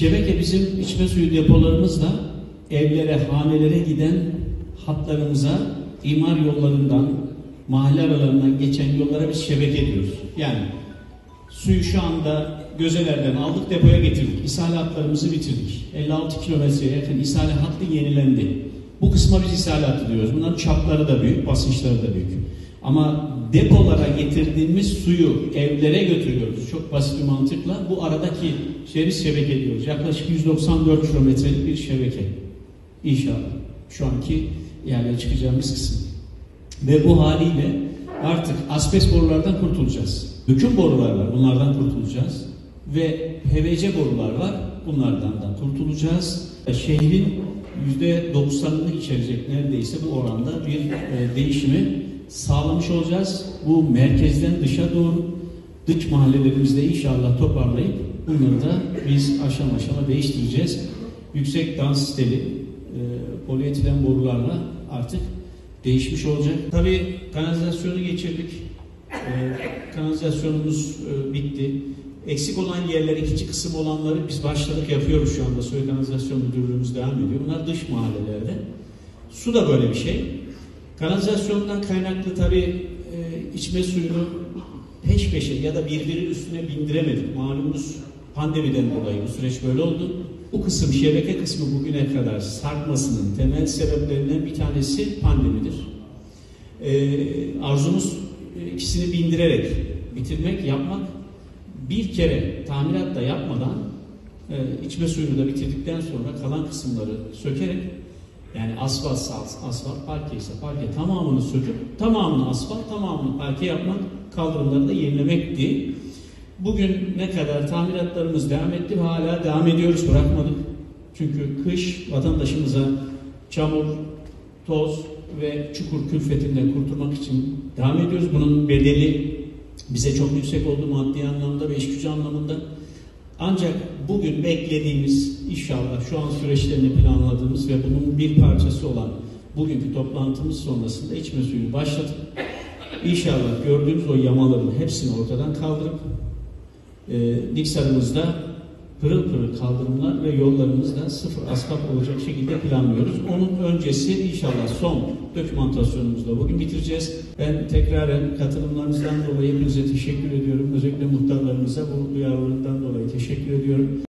Şebeke bizim içme suyu depolarımızla evlere, hanelere giden hatlarımıza, imar yollarından, mahalle aralarından geçen yollara biz şebeke diyoruz. Yani suyu şu anda Gözeler'den aldık, depoya getirdik. İshal hatlarımızı bitirdik. 56 kilometreye yakın ishal hattı yenilendi. Bu kısma biz ishal hattı diyoruz. Bunların çapları da büyük, basınçları da büyük. Ama depolara getirdiğimiz suyu evlere götürüyoruz. Çok basit bir mantıkla. Bu aradaki biz şebeke diyoruz. Yaklaşık 194 kilometrelik bir şebeke. İnşallah. Şu anki yerlere çıkacağımız kısım. Ve bu haliyle artık asbest borulardan kurtulacağız. Döküm borular var. Bunlardan kurtulacağız. Ve PVC borular var. Bunlardan da kurtulacağız. Şehrin %90'ını içerecek neredeyse bu oranda bir değişimi sağlamış olacağız. Bu merkezden dışa doğru dış mahallelerimizde inşallah toparlayıp bunları da biz aşama aşama değiştireceğiz. Yüksek dansiteli polietilen borularla artık değişmiş olacak. Tabii kanalizasyonu geçirdik. Kanalizasyonumuz bitti. Eksik olan yerler, ikinci kısım olanları biz başladık, yapıyoruz şu anda. Suyu Kanalizasyon Müdürlüğümüz devam ediyor. Bunlar dış mahallelerde. Su da böyle bir şey. Kanalizasyondan kaynaklı tabii içme suyunu peş peşe ya da birbiri üstüne bindiremedik. Malumunuz pandemiden dolayı bu süreç böyle oldu. Bu kısım, şebeke kısmı bugüne kadar sarkmasının temel sebeplerinden bir tanesi pandemidir. Arzumuz ikisini bindirerek bitirmek, yapmak. Bir kere tamirat da yapmadan içme suyunu da bitirdikten sonra kalan kısımları sökerek, yani asfalt parke ise parke tamamını söküp tamamını asfalt, tamamını parke yapmak, kaldırımları da yenilemekti. Bugün ne kadar tamiratlarımız devam etti ve hala devam ediyoruz, bırakmadık. Çünkü kış vatandaşımıza çamur, toz ve çukur külfetinden kurtulmak için devam ediyoruz. Bunun bedeli bize çok yüksek oldu maddi anlamda ve iş gücü anlamında. Ancak bugün beklediğimiz, inşallah şu an süreçlerini planladığımız ve bunun bir parçası olan bugünkü toplantımız sonrasında içme suyunu başlatıp İnşallah gördüğümüz o yamaların hepsini ortadan kaldırıp Niksar'ımızda pırıl pırıl kaldırımlar ve yollarımızda sıfır asfalt olacak şekilde planlıyoruz. Onun öncesi inşallah son dokümantasyonumuzu da bugün bitireceğiz. Ben tekraren katılımlarınızdan dolayı hepinize teşekkür ediyorum. Özellikle muhtarlarımıza bu duyarlılıktan dolayı teşekkür ediyorum.